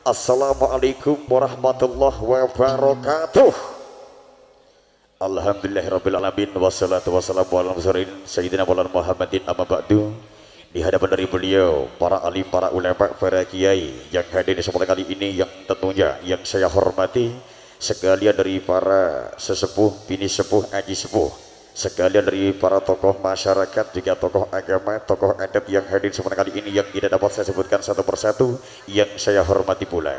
Assalamualaikum warahmatullahi wabarakatuh. Alhamdulillahirabbil alamin wassalatu wassalamu ala sayyidina Muhammadin amma ba'du. Di hadapan dari beliau para alim, para ulama, para kiai yang hadir di kesempatan kali ini, yang tentunya yang saya hormati sekalian dari para sesepuh, bini sepuh, aji sepuh, sekalian dari para tokoh masyarakat, juga tokoh agama, tokoh adat yang hadir di kesempatan kali ini yang tidak dapat saya sebutkan satu persatu, yang saya hormati pula.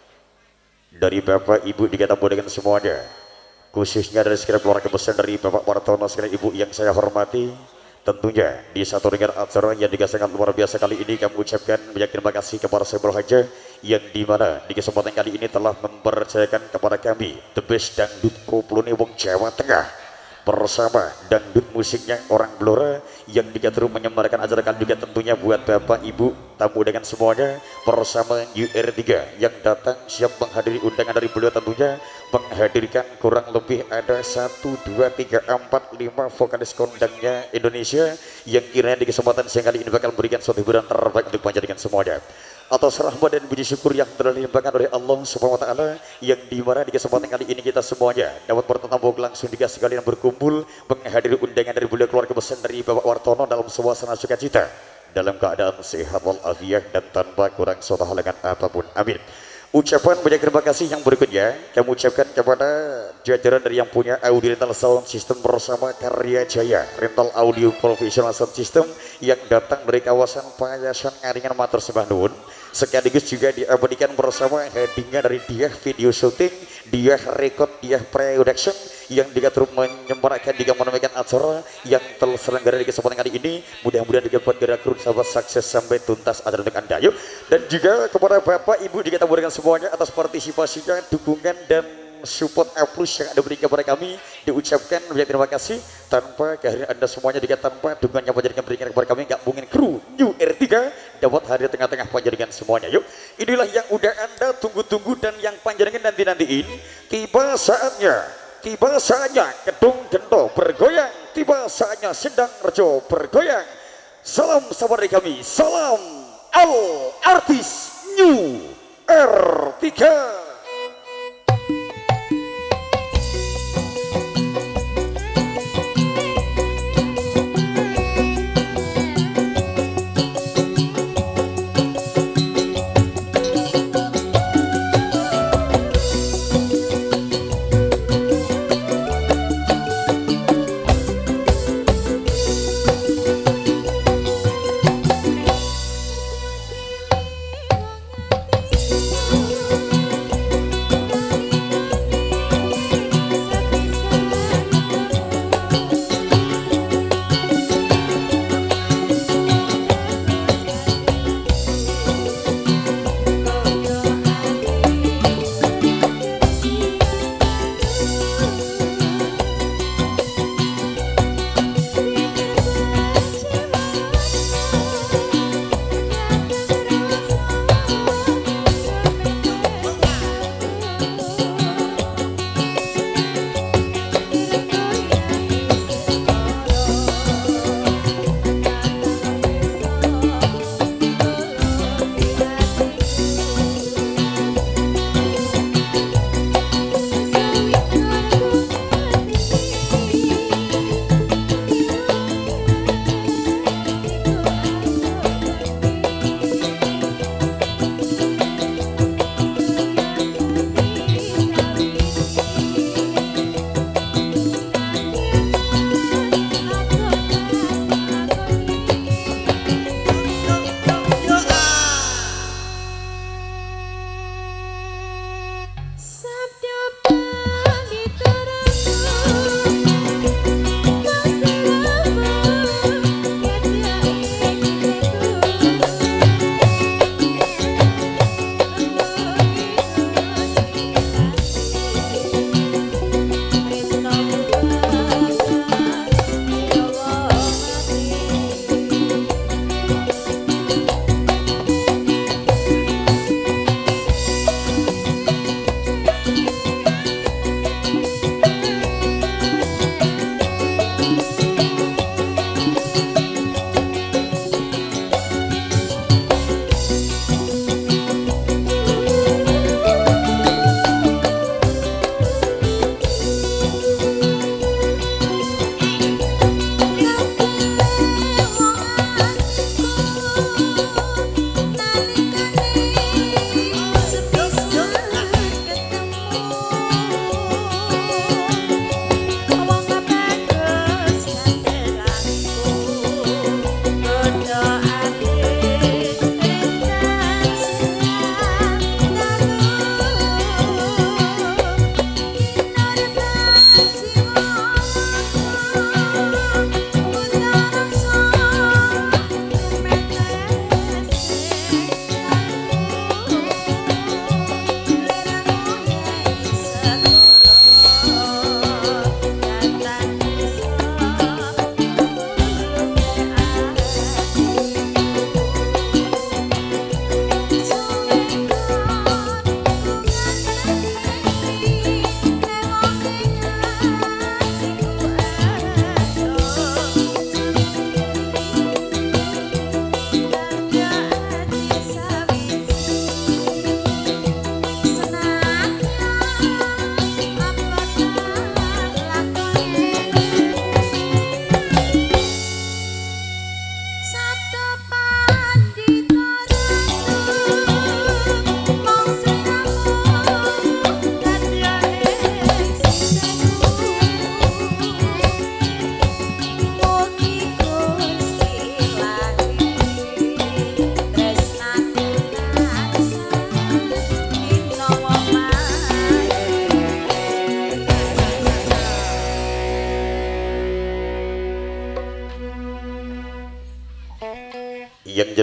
Dari Bapak Ibu dikatakan dengan semuanya, khususnya dari sekitar keluarga besar dari Bapak Wartono, sekalian Ibu yang saya hormati, tentunya di satu ringan acara yang sangat luar biasa kali ini kami ucapkan banyak terima kasih kepada Saiful Haja yang dimana di kesempatan kali ini telah mempercayakan kepada kami The Best Dangdut Koplo Wong Jawa Tengah bersama dangdut musiknya orang Blora yang terus menyemarakan acara kali juga tentunya buat Bapak Ibu tamu dengan semuanya bersama UR3 yang datang siap menghadiri undangan dari beliau, tentunya menghadirkan kurang lebih ada 1, 2, 3, 4, 5 vokalis kondangnya Indonesia yang kiranya di kesempatan siang kali ini bakal memberikan suatu hiburan terbaik untuk panjenengan semuanya. Atas rahmat dan puji syukur yang telah dilimpahkan oleh Allah Subhanahu wa taala, yang dimana di kesempatan kali ini kita semuanya dapat bertemu langsung juga sekalian berkumpul menghadiri undangan dari beliau keluarga besar dari Bapak Wartono dalam suasana sukacita, dalam keadaan sehat walafiat dan tanpa kurang suatu halangan apapun. Amin. Ucapan banyak terima kasih yang berikutnya kami ucapkan kepada jajaran dari yang punya audio rental sound system bersama Karya Jaya Rental Audio Professional Sound System yang datang dari kawasan Payasan Ngaringan Matur Sembah Nuwun, sekaligus juga diabadikan bersama headingnya dari Diah Video Shooting, Diah Record, Diah Production yang diatur menyemarakan juga menamakan acara yang terselenggara di kesempatan kali ini. Mudah-mudahan dapat gerak terus sahabat sukses sampai tuntas acara untuk Anda. Yuk, dan juga kepada Bapak Ibu juga tamu semuanya atas partisipasinya, dukungan dan support plus yang Anda berikan kepada kami diucapkan banyak terima kasih. Tanpa kehadiran Anda semuanya, juga tanpa dukungan yang panjenengan berikan kepada kami, nggak mungkin kru New R3 dapat hadir tengah-tengah panjenengan semuanya. Yuk, inilah yang udah Anda tunggu-tunggu dan yang panjenengan nanti-nantiin. Tiba saatnya gedung gento bergoyang, tiba saatnya Sendang Rejo bergoyang. Salam sahabat dari kami, salam Al Artis New R3.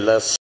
jelas